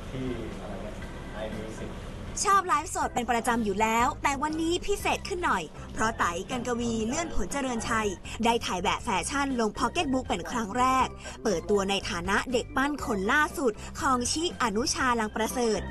ที่อะไรเนี่ยiMusic ชอบไลฟ์สดเป็นประจำอยู่แล้วแต่วันนี้พิเศษขึ้นหน่อยเพราะไต๋ กันกวีเลื่อนผลเจริญชัยได้ถ่ายแบบแฟชั่นลงพ็อกเก็ตบุ๊กเป็นครั้งแรกเปิดตัวในฐานะเด็กปั้นคนล่าสุดของชิอนุชาลังประเสริฐ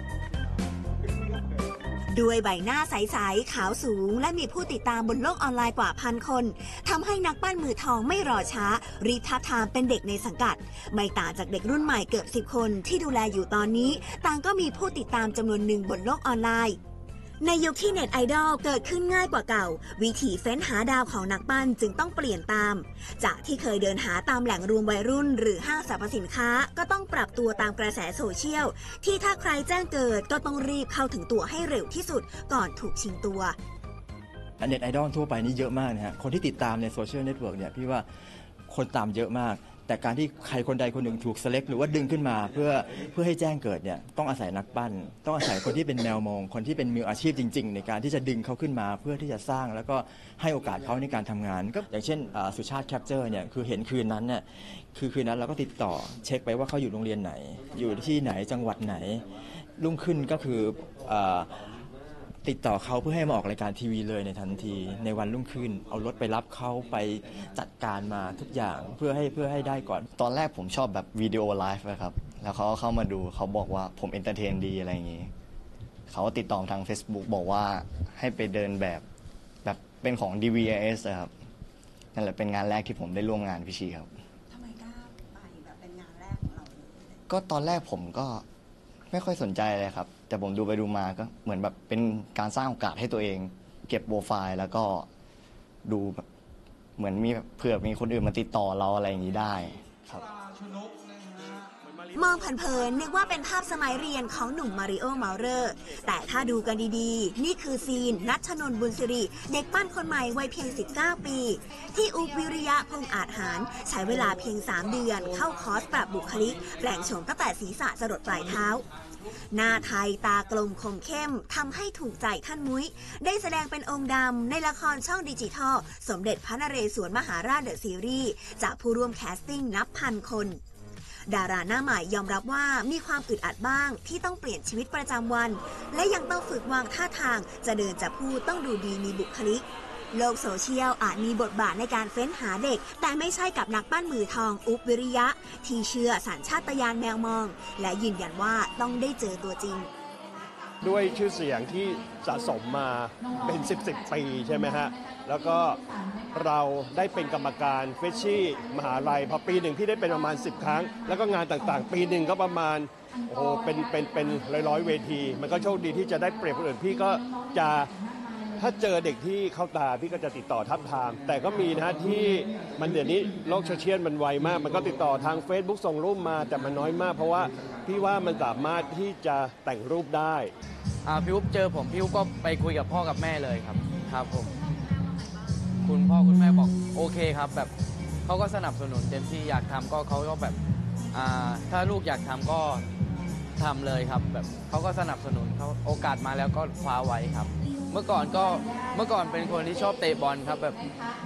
ด้วยใบหน้าใสๆขาวสูงและมีผู้ติดตามบนโลกออนไลน์กว่า1,000 คนทำให้นักปั้นมือทองไม่รอช้ารีบท้าทามเป็นเด็กในสังกัดไม่ต่างจากเด็กรุ่นใหม่เกือบ10 คนที่ดูแลอยู่ตอนนี้ต่างก็มีผู้ติดตามจำนวนหนึ่งบนโลกออนไลน์ในยุคที่เน็ตไอดอลเกิดขึ้นง่ายกว่าเก่าวิถีเฟ้นหาดาวของนักปั้นจึงต้องเปลี่ยนตามจากที่เคยเดินหาตามแหล่งรวมวัยรุ่นหรือห้างสรรพสินค้าก็ต้องปรับตัวตามกระแสโซเชียลที่ถ้าใครแจ้งเกิดก็ต้องรีบเข้าถึงตัวให้เร็วที่สุดก่อนถูกชิงตัวเน็ตไอดอลทั่วไปนี่เยอะมากนะฮะคนที่ติดตามในโซเชียลเน็ตเวิร์กเนี่ยพี่ว่าคนตามเยอะมากแต่การที่ใครคนใดคนหนึ่งถูกเซเล็กหรือว่าดึงขึ้นมาเพื่อให้แจ้งเกิดเนี่ยต้องอาศัยนักปั้นต้องอาศัยคนที่เป็นแมวมองคนที่เป็นมืออาชีพจริงๆในการที่จะดึงเขาขึ้นมาเพื่อที่จะสร้างแล้วก็ให้โอกาสเขาในการทำงานก็อย่างเช่นสุชาติแคปเจอร์เนี่ยคือเห็นคืนนั้นเนี่ยคือคืนนั้นเราก็ติดต่อเช็คไปว่าเขาอยู่โรงเรียนไหนอยู่ที่ไหนจังหวัดไหนรุ่งขึ้นก็คือติดต่อเขาเพื่อให้มาออกรายการทีวีเลยในทันทีในวันรุ่งขึ้นเอารถไปรับเขาไปจัดการมาทุกอย่างเพื่อให้ได้ก่อนตอนแรกผมชอบแบบวิดีโอไลฟ์นะครับแล้วเขาเข้ามาดูเขาบอกว่าผมเอนเตอร์เทนดีอะไรอย่างนี้เขาติดต่อทาง Facebook บอกว่าให้ไปเดินแบบเป็นของ DVS ครับนั่นแหละเป็นงานแรกที่ผมได้ร่วมงานพี่ชีครับทำไมกล้าไปแบบเป็นงานแรกของเราก็ตอนแรกผมก็ไม่ค่อยสนใจเลยครับแต่ผมดูไปดูมาก็เหมือนแบบเป็นการสร้างโอกาสให้ตัวเองเก็บโปรไฟล์แล้วก็ดูแบบเหมือนมีเผื่อมีคนอื่นมาติดต่อเราอะไรอย่างนี้ได้ครับมองเผินๆนึกว่าเป็นภาพสมัยเรียนของหนุ่มมาริโอเมาเลอร์แต่ถ้าดูกันดีๆนี่คือซีนณัชนนท์บุญสิริเด็กปั้นคนใหม่วัยเพียง19 ปีที่อุ๊บวิริยะพงษ์อาจหารใช้เวลาเพียง3 เดือนเข้าคอร์สปรับบุคลิกแปลงโฉมตั้งแต่ศีรษะจรดปลายเท้าหน้าไทยตากลมคมเข้มทำให้ถูกใจท่านมุ้ยได้แสดงเป็นองค์ดำในละครช่องดิจิทัลสมเด็จพระนเรศวรมหาราชเดอะซีรีส์จากผู้ร่วมแคสติ้งนับพันคนดาราหน้าใหม่ยอมรับว่ามีความอึดอัดบ้างที่ต้องเปลี่ยนชีวิตประจำวันและยังต้องฝึกวางท่าทางจะเดินจะพูดต้องดูดีมีบุคลิกโลกโซเชียลอาจมีบทบาทในการเฟ้นหาเด็กแต่ไม่ใช่กับนักปั้นมือทองอุ๊บวิริยะที่เชื่อสัญชาตญาณแมวมองและยืนยันว่าต้องได้เจอตัวจริงด้วยชื่อเสียงที่สะสมมาเป็น10 ปีใช่ไหมฮะแล้วก็เราได้เป็นกรรมการเฟชชี่มหาลัยพอปีหนึ่งพี่ได้เป็นประมาณ10 ครั้งแล้วก็งานต่างๆปีหนึ่งก็ประมาณเป็นร้อยเวทีมันก็โชคดีที่จะได้เปรียบคนอื่นพี่ก็จะถ้าเจอเด็กที่เข้าตาพี่ก็จะติดต่อทับทามแต่ก็มีนะที่มันเดี๋ยวนี้โลกโซเชียลมันไวมากมันก็ติดต่อทาง Facebook ส่งรูปมาแต่มันน้อยมากเพราะว่าพี่ว่ามันสามารถที่จะแต่งรูปได้พี่อุ๊บเจอผมพี่อุ๊บก็ไปคุยกับพ่อกับแม่เลยครับผมคุณพ่อคุณแม่บอกโอเคครับแบบเขาก็สนับสนุนเต็มที่อยากทำก็เขาก็แบบถ้าลูกอยากทำก็ทำเลยครับแบบเขาก็สนับสนุนเขาโอกาสมาแล้วก็คว้าไว้ครับเมื่อก่อนเป็นคนที่ชอบเตะบอลครับแบบ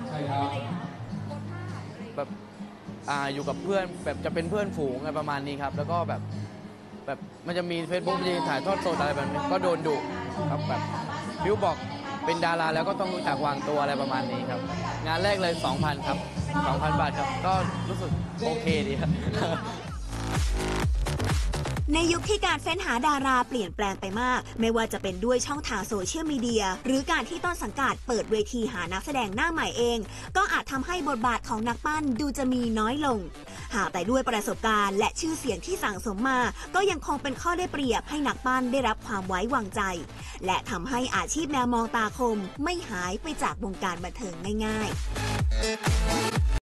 อยู่กับเพื่อนแบบจะเป็นเพื่อนฝูงอะไรประมาณนี้ครับแล้วก็แบบมันจะมี Facebook มันจะถ่ายทอดสดอะไรแบบนี้ก็โดนดุครับแบบบิวบอกเป็นดาราแล้วก็ต้องรู้จักวางตัวอะไรประมาณนี้ครับงานแรกเลย 2,000 ครับ 2,000 บาทครับก็รู้สึกโอเคดีครับในยุคที่การเฟ้นหาดาราเปลี่ยนแปลงไปมากไม่ว่าจะเป็นด้วยช่องทางโซเชียลมีเดียหรือการที่ต้นสังกัดเปิดเวทีหานักแสดงหน้าใหม่เองก็อาจทำให้บทบาทของนักปั้นดูจะมีน้อยลงหากแต่ด้วยประสบการณ์และชื่อเสียงที่สั่งสมมาก็ยังคงเป็นข้อได้เปรียบให้นักปั้นได้รับความไว้วางใจและทำให้อาชีพแมวมองตาคมไม่หายไปจากวงการบันเทิงง่ายๆ